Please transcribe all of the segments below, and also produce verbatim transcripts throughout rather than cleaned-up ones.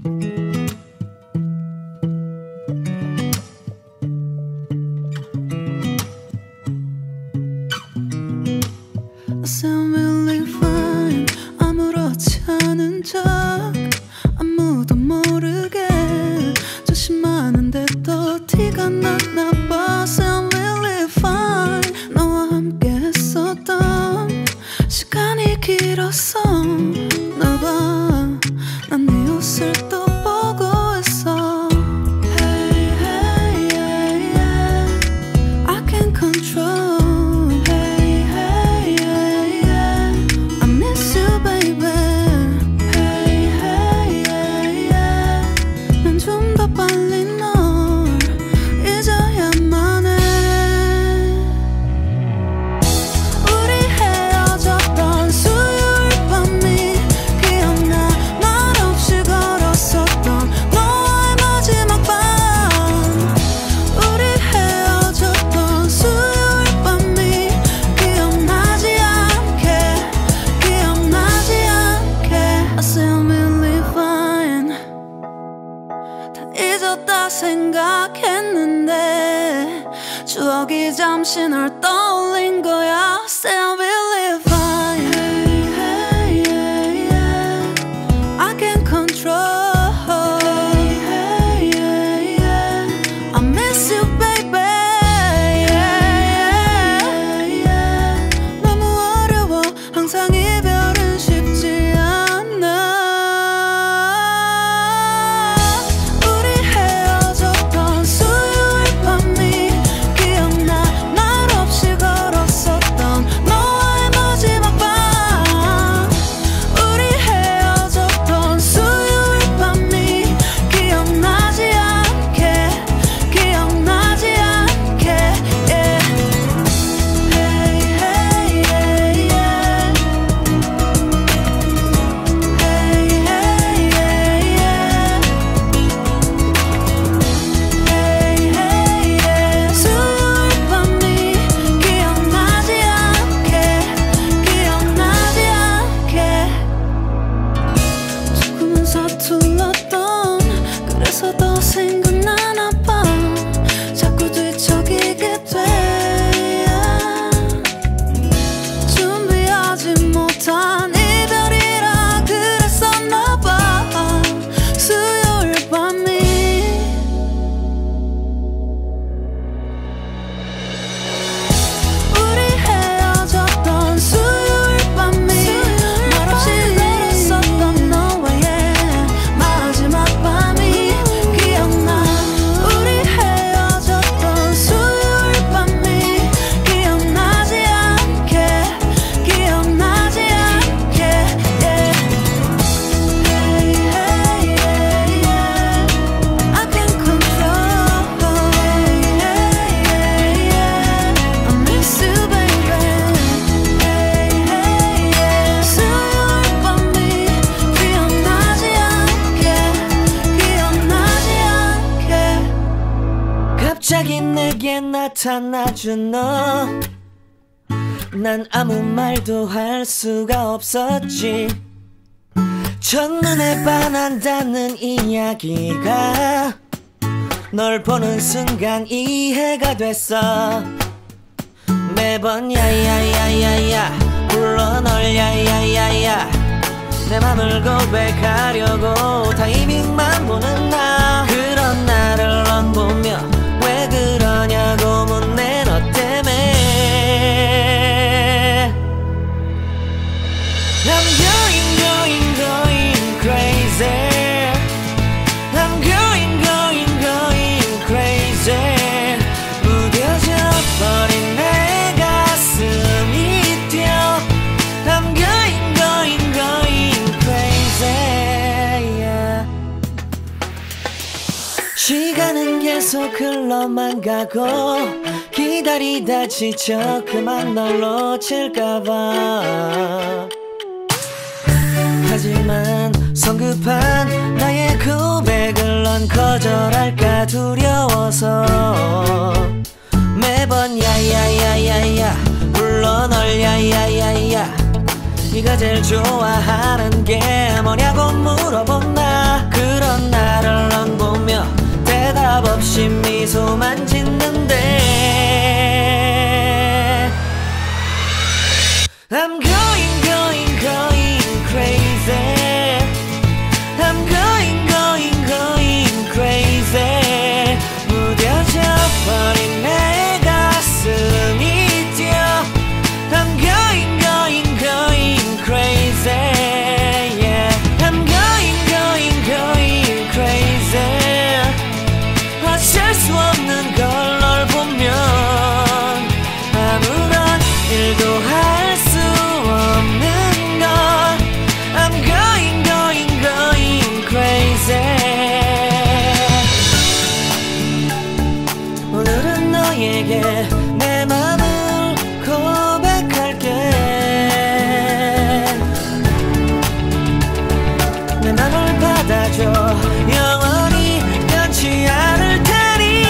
sound really fine. 아무렇지 않은 척 아무도 모르게 조심하는데 또 티가 났나 봐. Sound really fine. 너와 함께 했었던 시간이 길었어. 나 봐, 난 네 옷을 또 보고 있어. Hey, hey, yeah, yeah. I can't control. 생각했는데 추억이 잠시 널 떠올린 거야. Sound really fine. Hey, hey, yeah, yeah. I can't control. Hey, hey, yeah, yeah. I miss you, baby. Yeah, yeah, yeah. 너무 어려워. 항상 이별은 쉽지 않아. 서툴렀던 그래서 더 생각나나 봐. 자꾸 뒤척이게 돼. 준비하지 못한 이별이라 그랬었나 봐. 수요일 밤이 우리 헤어졌던 수요일 밤이 말없이 걸었었던 너와의 갑자기 내게 나타나준 너, 난 아무 말도 할 수가 없었지. 첫눈에 반한다는 이야기가 널 보는 순간 이해가 됐어. 매번 야야야야야 불러 널 야야야야. 내 맘을 고백하려고 타이밍만 보는 나. 그런 나를 넌 보며 왜 그러냐고 묻네. 너 때문에 I'm going going going crazy. I'm going going going crazy. 무뎌져 버린 내 가슴이 뛰어. I'm going going going crazy, yeah. 시간은 계속 흘러만 가고 기다리다 지쳐 그만 널 놓칠까봐. 하지만 성급한 나의 고백을 넌 거절할까 두려워서 매번 야야야야야 불러 널 야야야야. 네가 제일 좋아하는 게 뭐냐고 물어본 나. 그런 너에게 내 맘을 고백할게. 내 맘을 받아줘. 영원히 변치 않을 테니.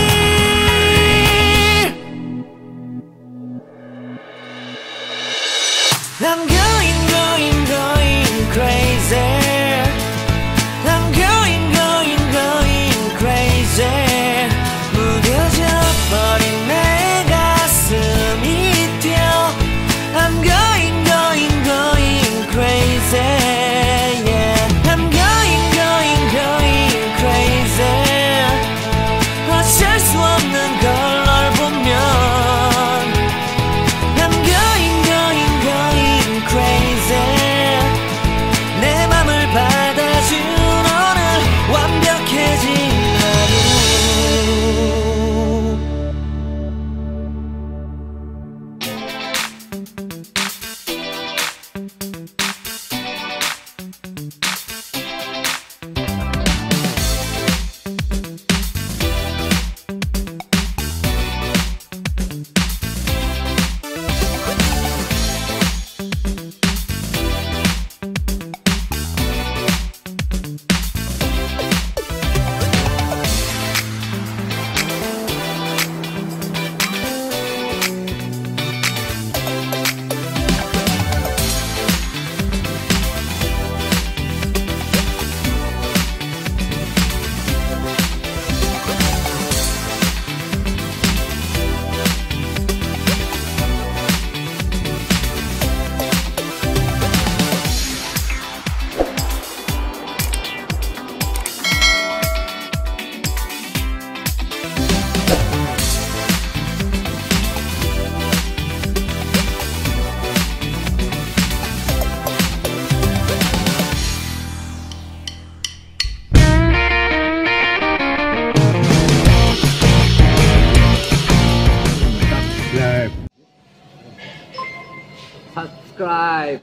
I'm going, going, going crazy. I'm going, going, going crazy. 무뎌져 버린 내 가슴이 뛰어. I'm going, going, going crazy. Yeah. I'm going, going, going crazy. 어쩔 수 없는 걸 널 보면. I'm going, going, going crazy. 내 맘을 받아준 오늘 완벽해진 하루. Subscribe.